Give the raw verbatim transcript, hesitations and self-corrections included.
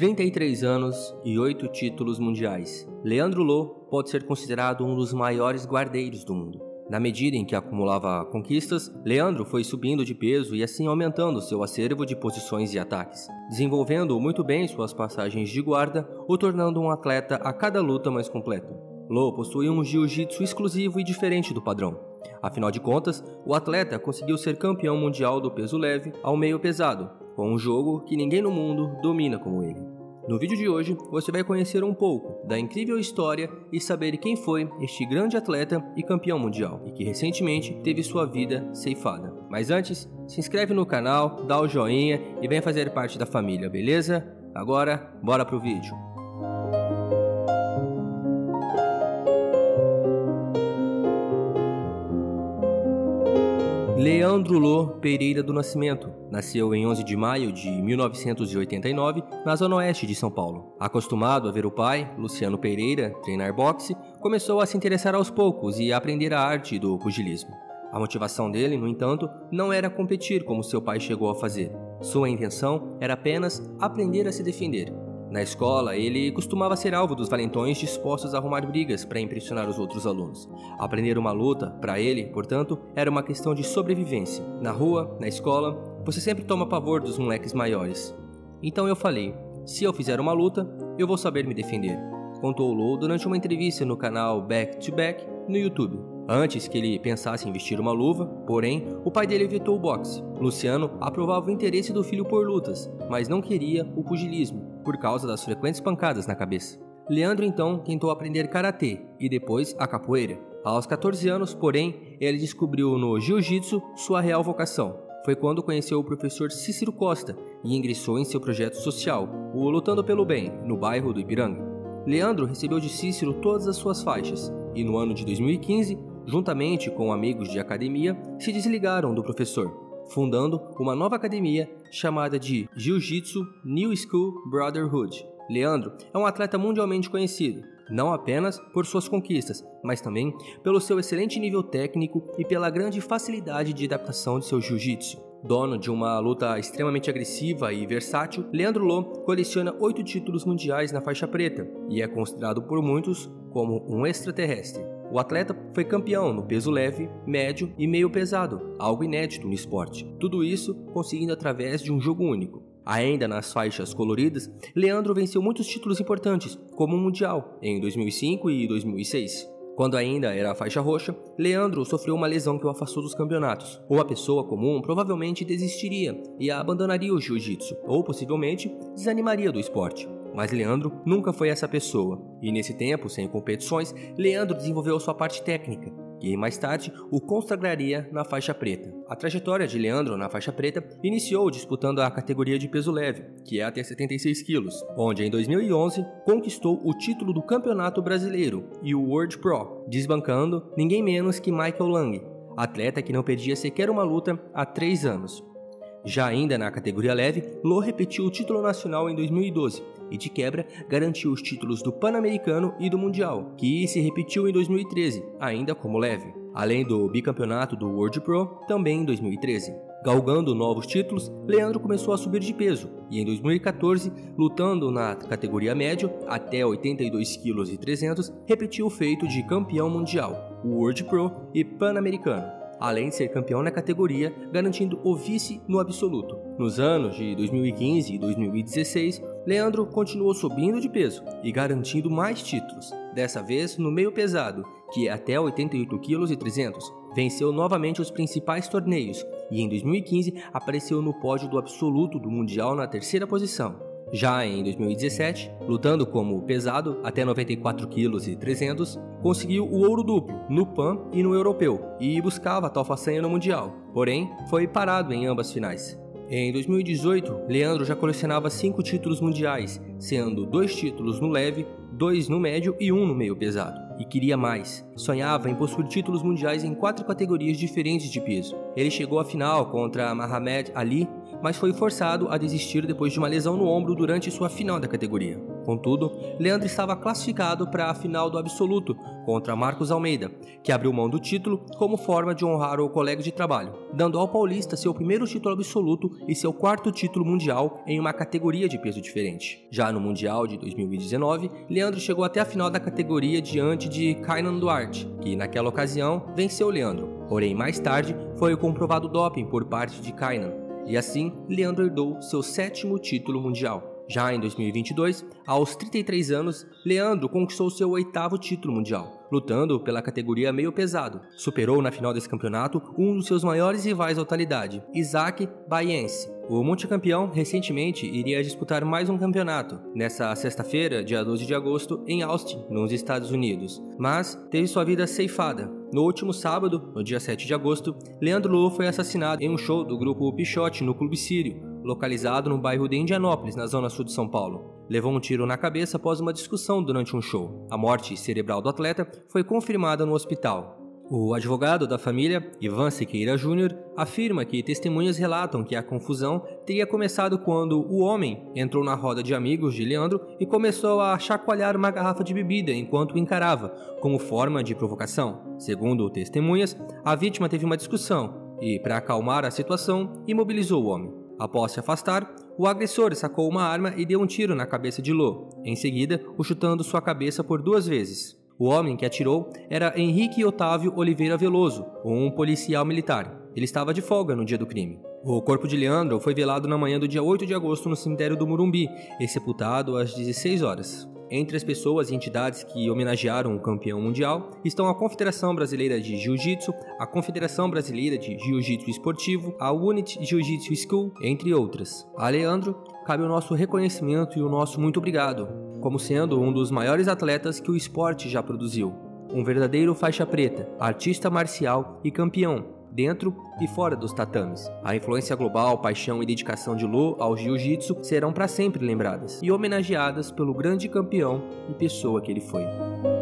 trinta e três anos e oito títulos mundiais. Leandro Lo pode ser considerado um dos maiores guardeiros do mundo. Na medida em que acumulava conquistas, Leandro foi subindo de peso e assim aumentando seu acervo de posições e ataques, desenvolvendo muito bem suas passagens de guarda, o tornando um atleta a cada luta mais completo. Lo possui um jiu-jitsu exclusivo e diferente do padrão. Afinal de contas, o atleta conseguiu ser campeão mundial do peso leve ao meio pesado, com um jogo que ninguém no mundo domina como ele. No vídeo de hoje, você vai conhecer um pouco da incrível história e saber quem foi este grande atleta e campeão mundial, e que recentemente teve sua vida ceifada. Mas antes, se inscreve no canal, dá o joinha e vem fazer parte da família, beleza? Agora, bora pro vídeo. Leandro Lo Pereira do Nascimento nasceu em onze de maio de mil novecentos e oitenta e nove, na zona oeste de São Paulo. Acostumado a ver o pai, Luciano Pereira, treinar boxe, começou a se interessar aos poucos e a aprender a arte do pugilismo. A motivação dele, no entanto, não era competir como seu pai chegou a fazer. Sua intenção era apenas aprender a se defender. Na escola, ele costumava ser alvo dos valentões dispostos a arrumar brigas para impressionar os outros alunos. Aprender uma luta, para ele, portanto, era uma questão de sobrevivência. Na rua, na escola, você sempre toma pavor dos moleques maiores. Então eu falei, se eu fizer uma luta, eu vou saber me defender, contou Lo durante uma entrevista no canal Back to Back no YouTube. Antes que ele pensasse em vestir uma luva, porém, o pai dele evitou o boxe. Luciano aprovava o interesse do filho por lutas, mas não queria o pugilismo, por causa das frequentes pancadas na cabeça. Leandro então tentou aprender karatê e depois a capoeira. Aos quatorze anos, porém, ele descobriu no jiu-jitsu sua real vocação. Foi quando conheceu o professor Cícero Costa e ingressou em seu projeto social, o Lutando pelo Bem, no bairro do Ipiranga. Leandro recebeu de Cícero todas as suas faixas e no ano de dois mil e quinze, juntamente com amigos de academia, se desligaram do professor, fundando uma nova academia chamada de Jiu-Jitsu New School Brotherhood. Leandro é um atleta mundialmente conhecido, não apenas por suas conquistas, mas também pelo seu excelente nível técnico e pela grande facilidade de adaptação de seu jiu-jitsu. Dono de uma luta extremamente agressiva e versátil, Leandro Lo coleciona oito títulos mundiais na faixa preta e é considerado por muitos como um extraterrestre. O atleta foi campeão no peso leve, médio e meio pesado, algo inédito no esporte. Tudo isso conseguindo através de um jogo único. Ainda nas faixas coloridas, Leandro venceu muitos títulos importantes, como o Mundial, em dois mil e cinco e dois mil e seis. Quando ainda era a faixa roxa, Leandro sofreu uma lesão que o afastou dos campeonatos. Uma pessoa comum provavelmente desistiria e abandonaria o jiu-jitsu, ou possivelmente desanimaria do esporte. Mas Leandro nunca foi essa pessoa, e nesse tempo, sem competições, Leandro desenvolveu sua parte técnica, e mais tarde o consagraria na faixa preta. A trajetória de Leandro na faixa preta iniciou disputando a categoria de peso leve, que é até setenta e seis quilos, onde em dois mil e onze conquistou o título do Campeonato Brasileiro e o World Pro, desbancando ninguém menos que Michael Lang, atleta que não perdia sequer uma luta há três anos. Já ainda na categoria leve, Lo repetiu o título nacional em dois mil e doze e, de quebra, garantiu os títulos do Pan-Americano e do Mundial, que se repetiu em dois mil e treze, ainda como leve, além do bicampeonato do World Pro, também em dois mil e treze. Galgando novos títulos, Leandro começou a subir de peso e em dois mil e quatorze, lutando na categoria médio até oitenta e dois quilos e trezentos, repetiu o feito de campeão mundial, World Pro e Pan-Americano, além de ser campeão na categoria, garantindo o vice no absoluto. Nos anos de dois mil e quinze e dois mil e dezesseis, Leandro continuou subindo de peso e garantindo mais títulos, dessa vez no meio pesado, que é até oitenta e oito quilos e trezentos. Venceu novamente os principais torneios e em dois mil e quinze apareceu no pódio do absoluto do Mundial na terceira posição. Já em dois mil e dezessete, lutando como pesado até noventa e quatro quilos e trezentos, conseguiu o ouro duplo no Pan e no Europeu e buscava tal façanha no Mundial, porém foi parado em ambas finais. Em dois mil e dezoito, Leandro já colecionava cinco títulos mundiais, sendo dois títulos no leve, dois no médio e um no meio pesado. E queria mais. Sonhava em possuir títulos mundiais em quatro categorias diferentes de peso. Ele chegou à final contra Muhammad Ali, mas foi forçado a desistir depois de uma lesão no ombro durante sua final da categoria. Contudo, Leandro estava classificado para a final do absoluto contra Marcos Almeida, que abriu mão do título como forma de honrar o colega de trabalho, dando ao paulista seu primeiro título absoluto e seu quarto título mundial em uma categoria de peso diferente. Já no Mundial de dois mil e dezenove, Leandro chegou até a final da categoria diante de Kaynan Duarte, que naquela ocasião venceu Leandro. Porém, mais tarde, foi comprovado doping por parte de Kaynan, e assim Leandro herdou seu sétimo título mundial. Já em dois mil e vinte e dois, aos trinta e três anos, Leandro conquistou seu oitavo título mundial, lutando pela categoria meio pesado. Superou na final desse campeonato um dos seus maiores rivais da atualidade, Isaac Baiense. O multicampeão recentemente iria disputar mais um campeonato, nessa sexta-feira, dia doze de agosto, em Austin, nos Estados Unidos, mas teve sua vida ceifada. No último sábado, no dia sete de agosto, Leandro Lu foi assassinado em um show do grupo Pichote no Clube Sírio, localizado no bairro de Indianópolis, na zona sul de São Paulo. Levou um tiro na cabeça após uma discussão durante um show. A morte cerebral do atleta foi confirmada no hospital. O advogado da família, Ivan Siqueira Júnior, afirma que testemunhas relatam que a confusão teria começado quando o homem entrou na roda de amigos de Leandro e começou a chacoalhar uma garrafa de bebida enquanto o encarava, como forma de provocação. Segundo testemunhas, a vítima teve uma discussão e, para acalmar a situação, imobilizou o homem. Após se afastar, o agressor sacou uma arma e deu um tiro na cabeça de Lô, em seguida o chutando sua cabeça por duas vezes. O homem que atirou era Henrique Otávio Oliveira Veloso, um policial militar. Ele estava de folga no dia do crime. O corpo de Leandro foi velado na manhã do dia oito de agosto no cemitério do Morumbi e sepultado às dezesseis horas. Entre as pessoas e entidades que homenagearam o campeão mundial estão a Confederação Brasileira de Jiu-Jitsu, a Confederação Brasileira de Jiu-Jitsu Esportivo, a Unity Jiu-Jitsu School, entre outras. A Leandro cabe o nosso reconhecimento e o nosso muito obrigado, como sendo um dos maiores atletas que o esporte já produziu. Um verdadeiro faixa preta, artista marcial e campeão, dentro e fora dos tatames. A influência global, paixão e dedicação de Lô ao jiu-jitsu serão para sempre lembradas e homenageadas pelo grande campeão e pessoa que ele foi.